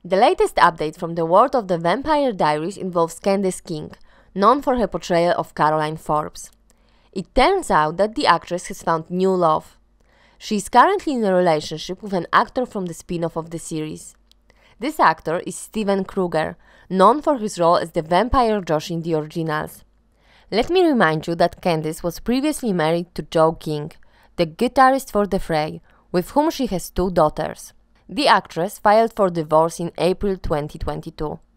The latest update from the world of the Vampire Diaries involves Candice King, known for her portrayal of Caroline Forbes. It turns out that the actress has found new love. She is currently in a relationship with an actor from the spin-off of the series. This actor is Steven Krueger, known for his role as the vampire Josh in the originals. Let me remind you that Candice was previously married to Joe King, the guitarist for The Fray, with whom she has 2 daughters. The actress filed for divorce in April 2022.